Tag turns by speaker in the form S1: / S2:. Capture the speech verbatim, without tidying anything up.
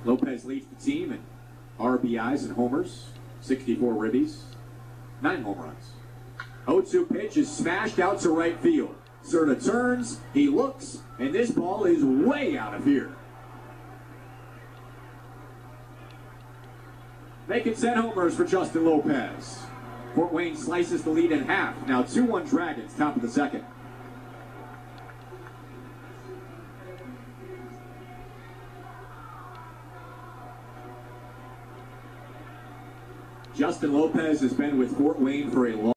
S1: Lopez leads the team in R B Is and homers, sixty-four ribbies, nine home runs. oh two pitch is smashed out to right field. Cerda turns, he looks, and this ball is way out of here. Vacant set homers for Justin Lopez. Fort Wayne slices the lead in half. Now two one Dragons, top of the second. Justin Lopez has been with Fort Wayne for a long